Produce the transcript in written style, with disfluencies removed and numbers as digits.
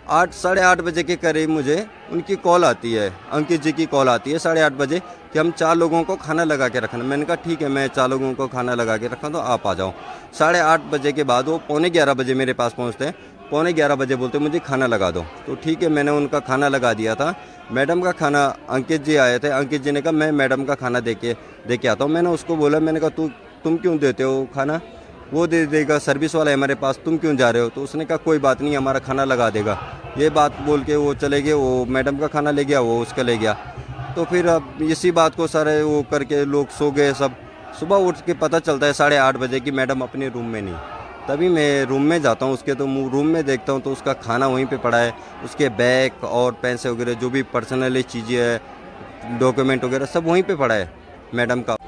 8 साढ़े 8 बजे के करीब मुझे उनकी कॉल आती है, अंकित जी की कॉल आती है 8:30 बजे कि हम 4 लोगों को खाना लगा के रखना। मैंने कहा ठीक है, मैं 4 लोगों को खाना लगा के रखा तो आप आ जाओ। 8:30 बजे के बाद वो 11:15 बजे मेरे पास पहुंचते हैं। 11:15 बजे बोलते मुझे खाना लगा दो। तो ठीक है, मैंने उनका खाना लगा दिया था। मैडम का खाना, अंकित जी आए थे, अंकित जी ने कहा मैं मैडम का खाना दे के आता हूँ। मैंने उसको बोला, मैंने कहा तुम क्यों देते हो खाना, वो दे देगा, सर्विस वाला है हमारे पास, तुम क्यों जा रहे हो। तो उसने कहा कोई बात नहीं, हमारा खाना लगा देगा। ये बात बोल के वो चले गए। वो मैडम का खाना ले गया, वो उसका ले गया। तो फिर अब इसी बात को सारे वो करके लोग सो गए सब। सुबह उठ के पता चलता है 8:30 बजे कि मैडम अपने रूम में नहीं। तभी मैं रूम में जाता हूँ उसके, तो रूम में देखता हूँ तो उसका खाना वहीं पे पड़ा है। उसके बैग और पैसे वगैरह जो भी पर्सनल चीज़ें हैं, डॉक्यूमेंट वगैरह सब वहीं पे पड़ा है मैडम का।